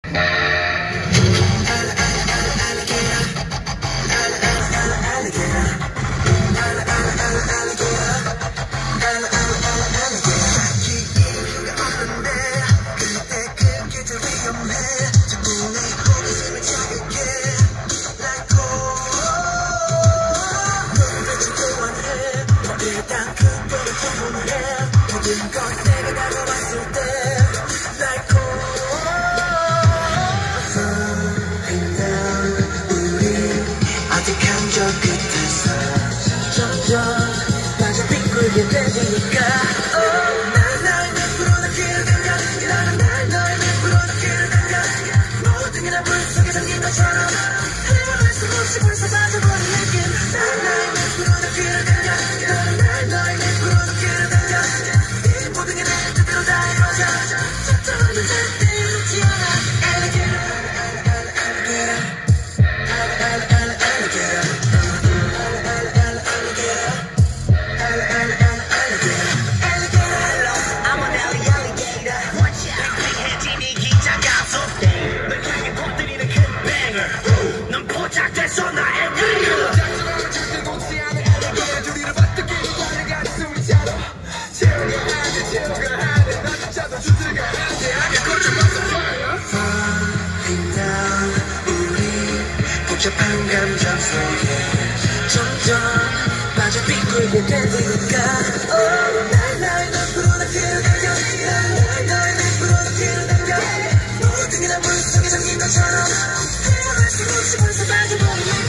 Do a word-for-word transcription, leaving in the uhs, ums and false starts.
복잡한 감정 속에 점점 빠져 비굴게 되니까 날 나의 눈으로 느끼는 감정 날 너의 눈으로 느끼는 감정 모든 게 다 물속에 잠긴 것처럼 헤어날 수 없이 벌써 빠져버린